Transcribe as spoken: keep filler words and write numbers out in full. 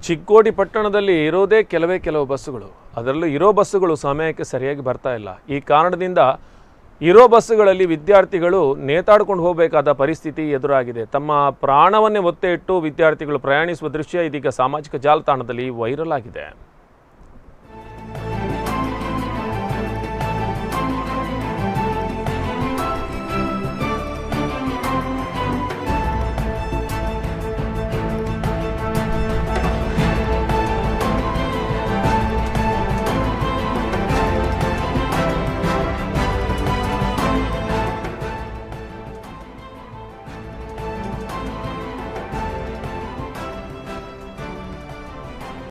ಚಿಕ್ಕೋಡಿ ಪಟ್ಟಣದಲ್ಲಿ ಇರೋದೇ ಕೆಲವೇ ಕೆಲವು ಬಸ್ಸುಗಳು, ಅದರಲ್ಲೂ ಇರೋ ಬಸ್ಸುಗಳು ಸಮಯಕ್ಕೆ ಸರಿಯಾಗಿ ಬರ್ತಾ ಇಲ್ಲ. ಈ ಕಾರಣದಿಂದ ಇರೋ ಬಸ್ಸುಗಳಲ್ಲಿ ವಿದ್ಯಾರ್ಥಿಗಳು ನೇತಾಡ್ಕೊಂಡು ಹೋಗಬೇಕಾದ ಪರಿಸ್ಥಿತಿ ಎದುರಾಗಿದೆ. ತಮ್ಮ ಪ್ರಾಣವನ್ನೇ ಒತ್ತೆ ಇಟ್ಟು ವಿದ್ಯಾರ್ಥಿಗಳು ಪ್ರಯಾಣಿಸುವ ದೃಶ್ಯ ಇದೀಗ ಸಾಮಾಜಿಕ ಜಾಲತಾಣದಲ್ಲಿ ವೈರಲ್ ಆಗಿದೆ.